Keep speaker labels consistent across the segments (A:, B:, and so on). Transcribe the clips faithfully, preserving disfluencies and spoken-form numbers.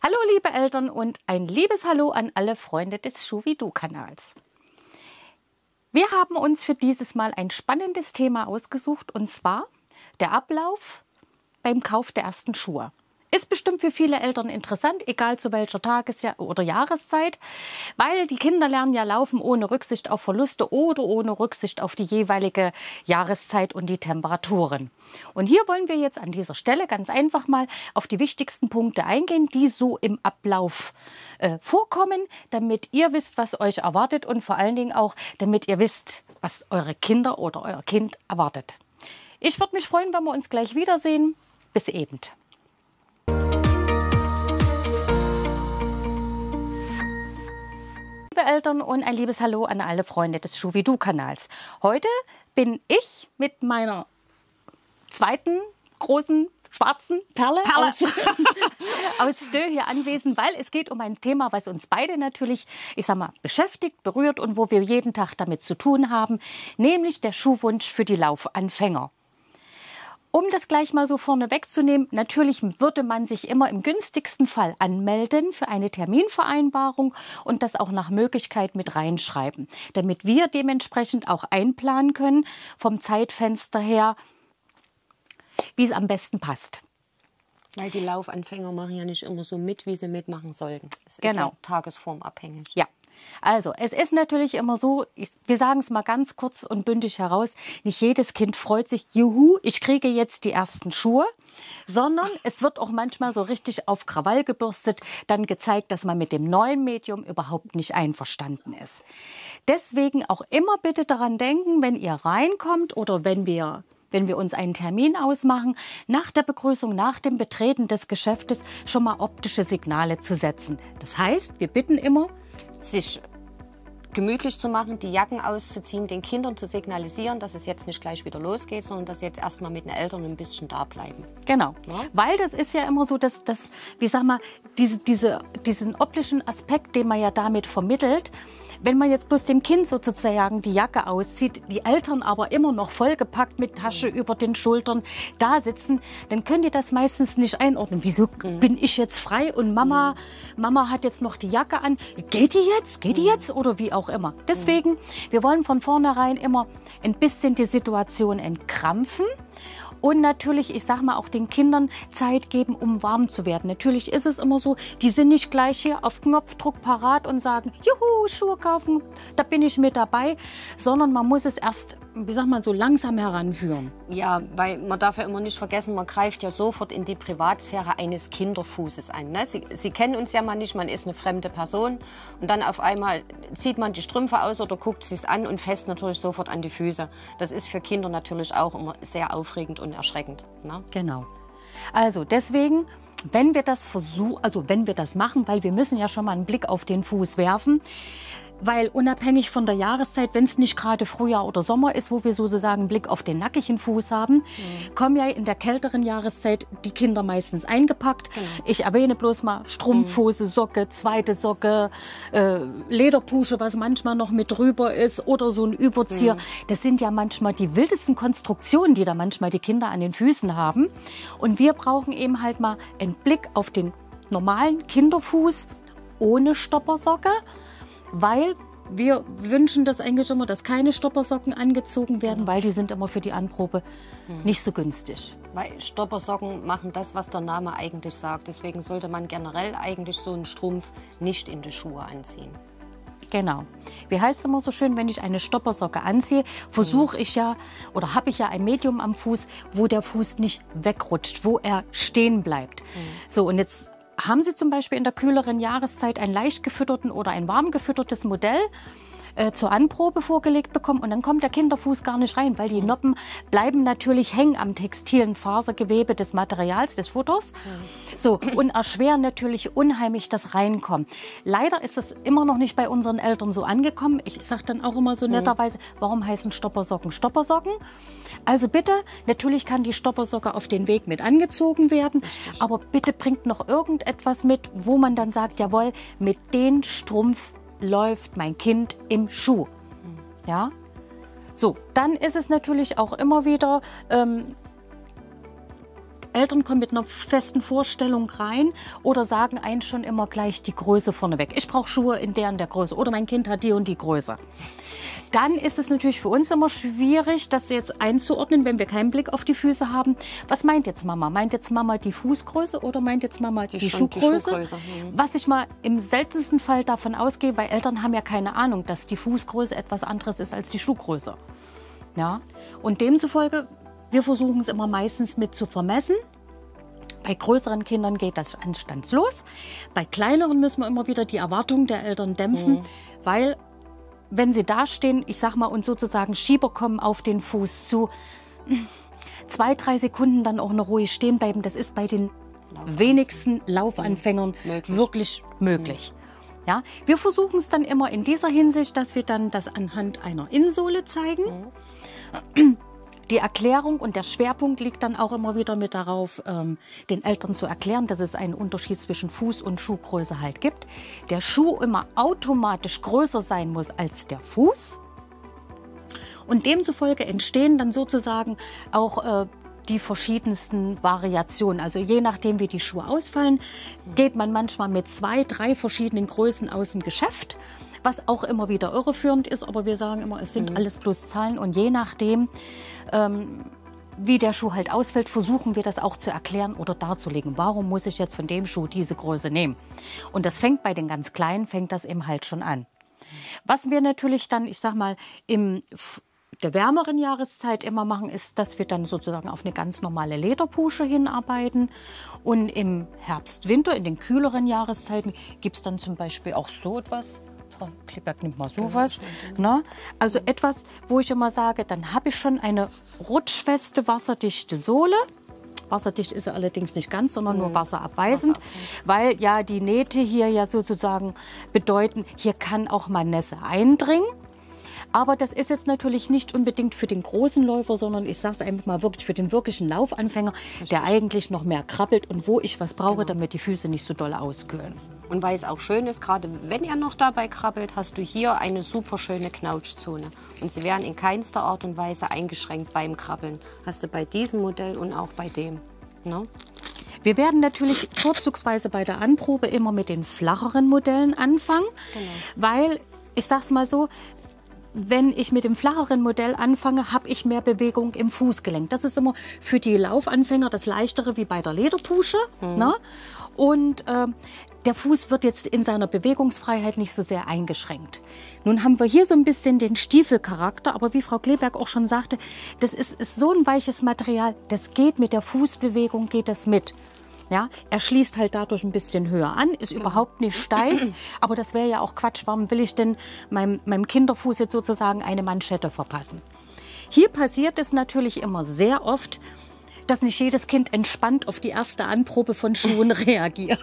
A: Hallo liebe Eltern und ein liebes Hallo an alle Freunde des Schuh-wie-du-Kanals. Wir haben uns für dieses Mal ein spannendes Thema ausgesucht, und zwar der Ablauf beim Kauf der ersten Schuhe. Ist bestimmt für viele Eltern interessant, egal zu welcher Tages- oder Jahreszeit, weil die Kinder lernen ja laufen ohne Rücksicht auf Verluste oder ohne Rücksicht auf die jeweilige Jahreszeit und die Temperaturen. Und hier wollen wir jetzt an dieser Stelle ganz einfach mal auf die wichtigsten Punkte eingehen, die so im Ablauf äh, vorkommen, damit ihr wisst, was euch erwartet, und vor allen Dingen auch, damit ihr wisst, was eure Kinder oder euer Kind erwartet. Ich würde mich freuen, wenn wir uns gleich wiedersehen. Bis eben. Liebe Eltern und ein liebes Hallo an alle Freunde des Schuh-wie-du-Kanals. Heute bin ich mit meiner zweiten großen schwarzen Perle, Perle. aus, aus Stö hier anwesend, weil es geht um ein Thema, was uns beide natürlich, ich sag mal, beschäftigt, berührt und wo wir jeden Tag damit zu tun haben, nämlich der Schuhwunsch für die Laufanfänger. Um das gleich mal so vorne wegzunehmen, natürlich würde man sich immer im günstigsten Fall anmelden für eine Terminvereinbarung und das auch nach Möglichkeit mit reinschreiben, damit wir dementsprechend auch einplanen können vom Zeitfenster her, wie es am besten passt.
B: Weil die Laufanfänger machen ja nicht immer so mit, wie sie mitmachen sollten. Es
A: genau.
B: ist ja tagesformabhängig.
A: Ja. Also, es ist natürlich immer so, ich, wir sagen es mal ganz kurz und bündig heraus, nicht jedes Kind freut sich, juhu, ich kriege jetzt die ersten Schuhe, sondern es wird auch manchmal so richtig auf Krawall gebürstet, dann gezeigt, dass man mit dem neuen Medium überhaupt nicht einverstanden ist. Deswegen auch immer bitte daran denken, wenn ihr reinkommt oder wenn wir... wenn wir uns einen Termin ausmachen, nach der Begrüßung, nach dem Betreten des Geschäftes schon mal optische Signale zu setzen. Das heißt, wir bitten immer,
B: sich gemütlich zu machen, die Jacken auszuziehen, den Kindern zu signalisieren, dass es jetzt nicht gleich wieder losgeht, sondern dass sie jetzt erstmal mit den Eltern ein bisschen da bleiben.
A: Genau,
B: ja?
A: Weil das ist ja immer so, dass, dass wie sag mal, diese, diese, diesen optischen Aspekt, den man ja damit vermittelt, wenn man jetzt bloß dem Kind sozusagen die Jacke auszieht, die Eltern aber immer noch vollgepackt mit Tasche mhm. über den Schultern da sitzen, dann könnt ihr das meistens nicht einordnen. Wieso mhm. bin ich jetzt frei und Mama, mhm. Mama hat jetzt noch die Jacke an? Geht die jetzt? Geht die mhm. jetzt? Oder wie auch immer. Deswegen, mhm. wir wollen von vornherein immer ein bisschen die Situation entkrampfen. Und natürlich, ich sag mal, auch den Kindern Zeit geben, um warm zu werden. Natürlich ist es immer so, die sind nicht gleich hier auf Knopfdruck parat und sagen, juhu, Schuhe kaufen, da bin ich mit dabei. Sondern man muss es erst, wie sag mal, so langsam heranführen.
B: Ja, weil man darf ja immer nicht vergessen, man greift ja sofort in die Privatsphäre eines Kinderfußes ein. Ne? Sie, Sie kennen uns ja mal nicht, man ist eine fremde Person. Und dann auf einmal zieht man die Strümpfe aus oder guckt sie es an und fässt natürlich sofort an die Füße. Das ist für Kinder natürlich auch immer sehr aufregend und erschreckend. Ne?
A: Genau. Also deswegen, wenn wir das versuchen, also wenn wir das machen, weil wir müssen ja schon mal einen Blick auf den Fuß werfen, weil unabhängig von der Jahreszeit, wenn es nicht gerade Frühjahr oder Sommer ist, wo wir sozusagen einen Blick auf den nackigen Fuß haben, mhm. kommen ja in der kälteren Jahreszeit die Kinder meistens eingepackt. Mhm. Ich erwähne bloß mal Strumpfhose, Socke, zweite Socke, äh, Lederpusche, was manchmal noch mit drüber ist, oder so ein Überzieher. Mhm. Das sind ja manchmal die wildesten Konstruktionen, die da manchmal die Kinder an den Füßen haben. Und wir brauchen eben halt mal einen Blick auf den normalen Kinderfuß ohne Stoppersocke. Weil wir wünschen das eigentlich immer, dass keine Stoppersocken angezogen werden, weil die sind immer für die Anprobe hm. nicht so günstig.
B: Weil Stoppersocken machen das, was der Name eigentlich sagt. Deswegen sollte man generell eigentlich so einen Strumpf nicht in die Schuhe anziehen.
A: Genau. Wie heißt es immer so schön, wenn ich eine Stoppersocke anziehe, versuche ich ja oder habe ich ja ein Medium am Fuß, wo der Fuß nicht wegrutscht, wo er stehen bleibt. Hm. So, und jetzt haben Sie zum Beispiel in der kühleren Jahreszeit einen leicht gefütterten oder ein warm gefüttertes Modell äh, zur Anprobe vorgelegt bekommen, und dann kommt der Kinderfuß gar nicht rein, weil die Noppen bleiben natürlich hängen am textilen Fasergewebe des Materials, des Futters, mhm. so, und erschweren natürlich unheimlich das Reinkommen. Leider ist das immer noch nicht bei unseren Eltern so angekommen. Ich sage dann auch immer so netterweise, warum heißen Stoppersocken Stoppersocken? Also bitte, natürlich kann die Stoppersocke auf den Weg mit angezogen werden, richtig. Aber bitte bringt noch irgendetwas mit, wo man dann sagt, jawohl, mit dem Strumpf läuft mein Kind im Schuh. Ja? So, dann ist es natürlich auch immer wieder, ähm, Eltern kommen mit einer festen Vorstellung rein oder sagen einen schon immer gleich die Größe vorneweg. Ich brauche Schuhe in der und der Größe oder mein Kind hat die und die Größe. Dann ist es natürlich für uns immer schwierig, das jetzt einzuordnen, wenn wir keinen Blick auf die Füße haben. Was meint jetzt Mama? Meint jetzt Mama die Fußgröße oder meint jetzt Mama die, die Schuhgröße? Die Schuhgröße. Mhm. Was ich mal im seltensten Fall davon ausgehe, weil Eltern haben ja keine Ahnung, dass die Fußgröße etwas anderes ist als die Schuhgröße. Ja? Und demzufolge, wir versuchen es immer meistens mit zu vermessen. Bei größeren Kindern geht das anstandslos. Bei kleineren müssen wir immer wieder die Erwartungen der Eltern dämpfen, mhm. weil wenn sie da stehen, ich sag mal, und sozusagen Schieber kommen auf den Fuß zu, zwei, drei Sekunden dann auch noch ruhig stehen bleiben, das ist bei den Laufanfängern. wenigsten Laufanfängern mhm. möglich. wirklich möglich. Mhm. Ja, wir versuchen es dann immer in dieser Hinsicht, dass wir dann das anhand einer Innensohle zeigen. Mhm. Die Erklärung und der Schwerpunkt liegt dann auch immer wieder mit darauf, ähm, den Eltern zu erklären, dass es einen Unterschied zwischen Fuß- und Schuhgröße halt gibt. Der Schuh immer automatisch größer sein muss als der Fuß. Und demzufolge entstehen dann sozusagen auch äh, die verschiedensten Variationen. Also je nachdem, wie die Schuhe ausfallen, geht man manchmal mit zwei, drei verschiedenen Größen aus dem Geschäft. Was auch immer wieder irreführend ist, aber wir sagen immer, es sind mhm. alles bloß Zahlen und je nachdem, ähm, wie der Schuh halt ausfällt, versuchen wir das auch zu erklären oder darzulegen. Warum muss ich jetzt von dem Schuh diese Größe nehmen? Und das fängt bei den ganz Kleinen, fängt das eben halt schon an. Was wir natürlich dann, ich sag mal, im der wärmeren Jahreszeit immer machen, ist, dass wir dann sozusagen auf eine ganz normale Lederpusche hinarbeiten. Und im Herbst, Winter, in den kühleren Jahreszeiten, gibt es dann zum Beispiel auch so etwas. Frau Kleberg nimmt mal sowas. Ne? Also etwas, wo ich immer sage, dann habe ich schon eine rutschfeste, wasserdichte Sohle. Wasserdicht ist sie allerdings nicht ganz, sondern nur wasserabweisend, weil ja die Nähte hier ja sozusagen bedeuten, hier kann auch mal Nässe eindringen. Aber das ist jetzt natürlich nicht unbedingt für den großen Läufer, sondern ich sage es einfach mal wirklich für den wirklichen Laufanfänger, Richtig. der eigentlich noch mehr krabbelt und wo ich was brauche, genau. damit die Füße nicht so doll auskühlen.
B: Und weil es auch schön ist, gerade wenn er noch dabei krabbelt, hast du hier eine super schöne Knautschzone. Und sie werden in keinster Art und Weise eingeschränkt beim Krabbeln. Hast du bei diesem Modell und auch bei dem. No?
A: Wir werden natürlich vorzugsweise bei der Anprobe immer mit den flacheren Modellen anfangen, genau. weil, ich sage es mal so, wenn ich mit dem flacheren Modell anfange, habe ich mehr Bewegung im Fußgelenk. Das ist immer für die Laufanfänger das Leichtere wie bei der Lederpusche. Mhm. Ne? Und äh, der Fuß wird jetzt in seiner Bewegungsfreiheit nicht so sehr eingeschränkt. Nun haben wir hier so ein bisschen den Stiefelcharakter, aber wie Frau Kleberg auch schon sagte, das ist, ist so ein weiches Material, das geht mit der Fußbewegung, geht das mit. Ja, er schließt halt dadurch ein bisschen höher an, ist überhaupt nicht steif, aber das wäre ja auch Quatsch. Warum will ich denn meinem, meinem Kinderfuß jetzt sozusagen eine Manschette verpassen? Hier passiert es natürlich immer sehr oft, dass nicht jedes Kind entspannt auf die erste Anprobe von Schuhen reagiert.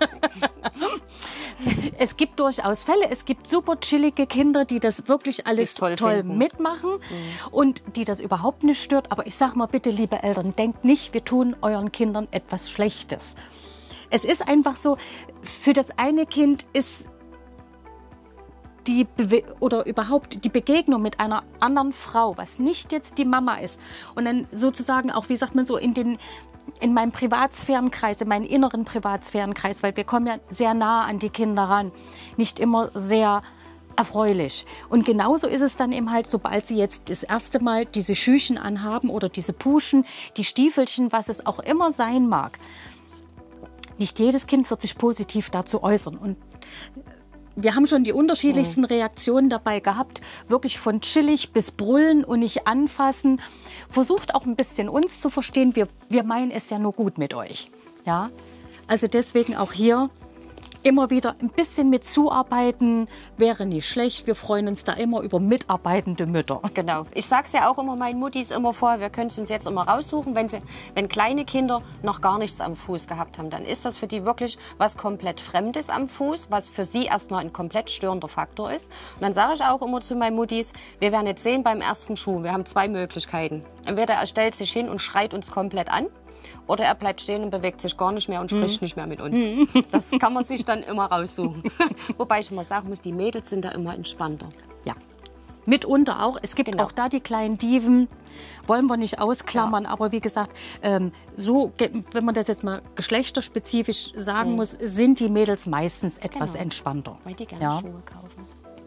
A: Es gibt durchaus Fälle, es gibt super chillige Kinder, die das wirklich alles toll, toll mitmachen mhm. und die das überhaupt nicht stört. Aber ich sage mal bitte, liebe Eltern, denkt nicht, wir tun euren Kindern etwas Schlechtes. Es ist einfach so, für das eine Kind ist die Bewe oder überhaupt die Begegnung mit einer anderen Frau, was nicht jetzt die Mama ist und dann sozusagen auch, wie sagt man so, in den in meinem Privatsphärenkreis, in meinen inneren Privatsphärenkreis, weil wir kommen ja sehr nah an die Kinder ran, nicht immer sehr erfreulich. Und genauso ist es dann eben halt, sobald sie jetzt das erste Mal diese Schüchen anhaben oder diese Puschen, die Stiefelchen, was es auch immer sein mag. Nicht jedes Kind wird sich positiv dazu äußern. Und wir haben schon die unterschiedlichsten Reaktionen dabei gehabt, wirklich von chillig bis brüllen und nicht anfassen. Versucht auch ein bisschen uns zu verstehen, wir, wir meinen es ja nur gut mit euch. Ja? Also deswegen auch hier immer wieder ein bisschen mit zuarbeiten, wäre nicht schlecht. Wir freuen uns da immer über mitarbeitende Mütter.
B: Genau. Ich sage es ja auch immer meinen Muttis immer vor, wir können es uns jetzt immer raussuchen. Wenn, sie, wenn kleine Kinder noch gar nichts am Fuß gehabt haben, dann ist das für die wirklich was komplett Fremdes am Fuß, was für sie erstmal ein komplett störender Faktor ist. Und dann sage ich auch immer zu meinen Muttis, wir werden jetzt sehen beim ersten Schuh, wir haben zwei Möglichkeiten. Entweder er stellt sich hin und schreit uns komplett an, oder er bleibt stehen und bewegt sich gar nicht mehr und spricht mhm. nicht mehr mit uns. Mhm. Das kann man sich dann immer raussuchen. Wobei ich immer sagen muss, die Mädels sind da immer entspannter.
A: Ja. mitunter auch. Es gibt
B: Genau.
A: auch da die kleinen Dieven, wollen wir nicht ausklammern, ja. aber wie gesagt, ähm, so, wenn man das jetzt mal geschlechterspezifisch sagen mhm. muss, sind die Mädels meistens etwas
B: genau.
A: entspannter.
B: Weil die gerne
A: ja.
B: Schuhe kaufen.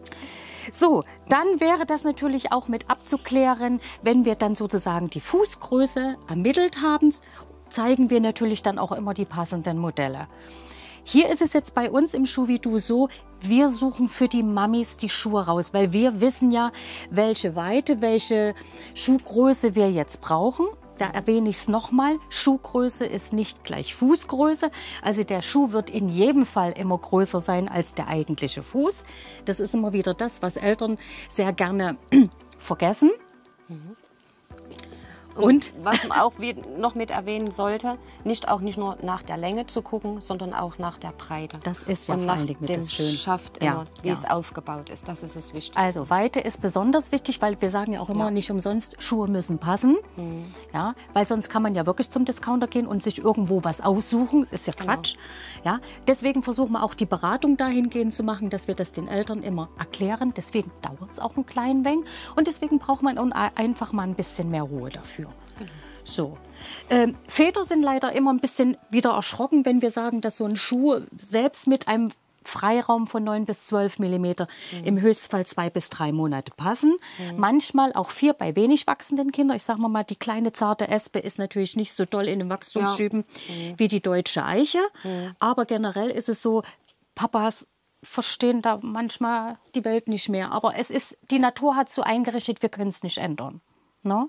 A: So, dann wäre das natürlich auch mit abzuklären, wenn wir dann sozusagen die Fußgröße ermittelt haben, zeigen wir natürlich dann auch immer die passenden Modelle. Hier ist es jetzt bei uns im Schuhvidoo so, wir suchen für die Mamis die Schuhe raus, weil wir wissen ja, welche Weite, welche Schuhgröße wir jetzt brauchen. Da erwähne ich es nochmal, Schuhgröße ist nicht gleich Fußgröße. Also der Schuh wird in jedem Fall immer größer sein als der eigentliche Fuß. Das ist immer wieder das, was Eltern sehr gerne vergessen.
B: Mhm.
A: Und,
B: Und was man auch noch mit erwähnen sollte, nicht auch nicht nur nach der Länge zu gucken, sondern auch nach der Breite.
A: Das ist ja
B: und
A: vor
B: nach
A: allen Dingen mit
B: dem
A: das Schön.
B: Schaft
A: Ja,
B: immer, wie
A: ja.
B: es aufgebaut ist. Das ist das Wichtigste.
A: Also Weite ist besonders wichtig, weil wir sagen ja auch immer
B: Ja.
A: nicht umsonst, Schuhe müssen passen.
B: Mhm.
A: Ja, weil sonst kann man ja wirklich zum Discounter gehen und sich irgendwo was aussuchen. Das ist ja Quatsch. Ja, deswegen versuchen wir auch die Beratung dahingehend zu machen, dass wir das den Eltern immer erklären. Deswegen dauert es auch einen kleinen wenig. Und deswegen braucht man auch einfach mal ein bisschen mehr Ruhe dafür.
B: Genau.
A: So. Ähm, Väter sind leider immer ein bisschen wieder erschrocken, wenn wir sagen, dass so ein Schuh selbst mit einem Freiraum von neun bis zwölf Millimeter mhm. im Höchstfall zwei bis drei Monate passen. Mhm. Manchmal auch vier bei wenig wachsenden Kindern. Ich sage mal, die kleine zarte Espe ist natürlich nicht so doll in den Wachstumsschüben ja. mhm. wie die deutsche Eiche. Mhm. Aber generell ist es so, Papas verstehen da manchmal die Welt nicht mehr. Aber es ist, die Natur hat so eingerichtet, wir können es nicht ändern. No?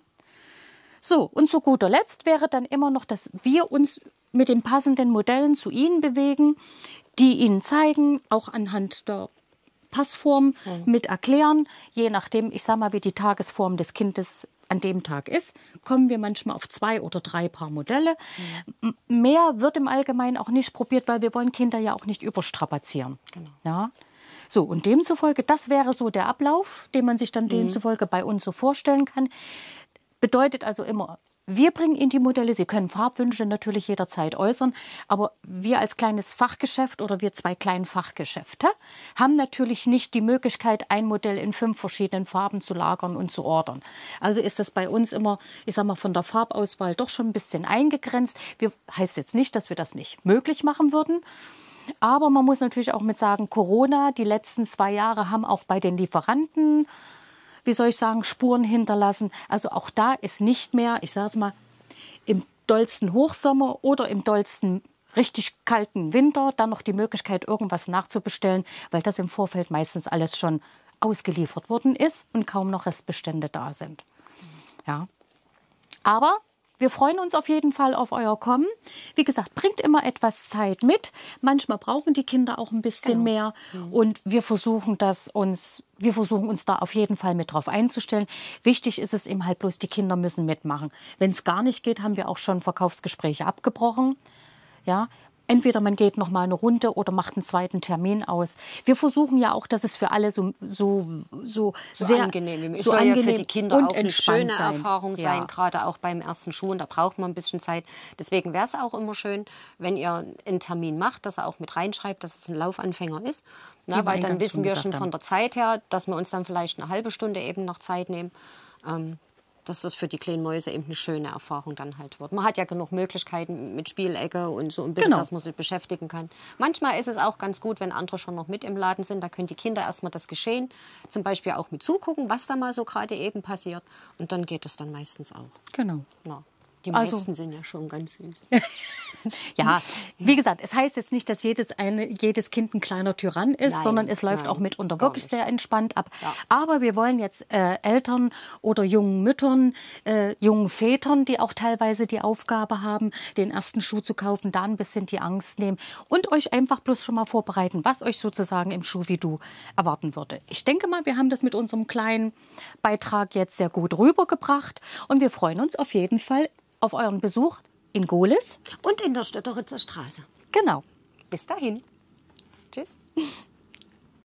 A: So, und zu guter Letzt wäre dann immer noch, dass wir uns mit den passenden Modellen zu Ihnen bewegen, die Ihnen zeigen, auch anhand der Passform mhm. mit erklären. Je nachdem, ich sage mal, wie die Tagesform des Kindes an dem Tag ist, kommen wir manchmal auf zwei oder drei Paar Modelle. Mhm. Mehr wird im Allgemeinen auch nicht probiert, weil wir wollen Kinder ja auch nicht überstrapazieren.
B: Genau.
A: Ja. So, und demzufolge, das wäre so der Ablauf, den man sich dann mhm. demzufolge bei uns so vorstellen kann. Bedeutet also immer, wir bringen Ihnen die Modelle, Sie können Farbwünsche natürlich jederzeit äußern, aber wir als kleines Fachgeschäft oder wir zwei kleinen Fachgeschäfte haben natürlich nicht die Möglichkeit, ein Modell in fünf verschiedenen Farben zu lagern und zu ordern. Also ist das bei uns immer, ich sag mal, von der Farbauswahl doch schon ein bisschen eingegrenzt. Wir, heißt jetzt nicht, dass wir das nicht möglich machen würden. Aber man muss natürlich auch mit sagen, Corona, die letzten zwei Jahre haben auch bei den Lieferanten, wie soll ich sagen, Spuren hinterlassen. Also auch da ist nicht mehr, ich sage es mal, im dollsten Hochsommer oder im dollsten richtig kalten Winter dann noch die Möglichkeit, irgendwas nachzubestellen, weil das im Vorfeld meistens alles schon ausgeliefert worden ist und kaum noch Restbestände da sind. Ja. Aber wir freuen uns auf jeden Fall auf euer Kommen. Wie gesagt, bringt immer etwas Zeit mit. Manchmal brauchen die Kinder auch ein bisschen genau. mehr. Mhm. Und wir versuchen, das uns, wir versuchen uns da auf jeden Fall mit drauf einzustellen. Wichtig ist es eben halt bloß, die Kinder müssen mitmachen. Wenn es gar nicht geht, haben wir auch schon Verkaufsgespräche abgebrochen. Ja. Entweder man geht noch mal eine Runde oder macht einen zweiten Termin aus. Wir versuchen ja auch, dass es für alle so, so, so,
B: so
A: sehr
B: angenehm ist. Es
A: so
B: soll
A: angenehm
B: ja für die Kinder auch eine schöne
A: sein.
B: Erfahrung sein,
A: ja.
B: gerade auch beim ersten Schuh. Und da braucht man ein bisschen Zeit. Deswegen wäre es auch immer schön, wenn ihr einen Termin macht, dass er auch mit reinschreibt, dass es ein Laufanfänger ist. Na, weil dann wissen wir schon von der Zeit her, dass wir uns dann vielleicht eine halbe Stunde eben noch Zeit nehmen. Ähm, dass das für die kleinen Mäuse eben eine schöne Erfahrung dann halt wird. Man hat ja genug Möglichkeiten mit Spielecke und so, ein bisschen,
A: genau.
B: dass man sich beschäftigen kann. Manchmal ist es auch ganz gut, wenn andere schon noch mit im Laden sind. Da können die Kinder erstmal das Geschehen zum Beispiel auch mit zugucken, was da mal so gerade eben passiert. Und dann geht es dann meistens auch.
A: Genau.
B: Ja. Die
A: Also-
B: meisten sind ja schon ganz süß.
A: Ja, wie gesagt, es heißt jetzt nicht, dass jedes, eine, jedes Kind ein kleiner Tyrann ist,
B: Nein,
A: sondern es läuft
B: nein,
A: auch mitunter
B: gar
A: wirklich
B: nicht.
A: sehr entspannt ab.
B: Ja.
A: Aber wir wollen jetzt äh, Eltern oder jungen Müttern, äh, jungen Vätern, die auch teilweise die Aufgabe haben, den ersten Schuh zu kaufen, da ein bisschen die Angst nehmen und euch einfach bloß schon mal vorbereiten, was euch sozusagen im Schuhvidoo erwarten würde. Ich denke mal, wir haben das mit unserem kleinen Beitrag jetzt sehr gut rübergebracht und wir freuen uns auf jeden Fall auf euren Besuch in Gohlis.
B: Und in der Stötteritzer Straße.
A: Genau.
B: Bis dahin. Tschüss.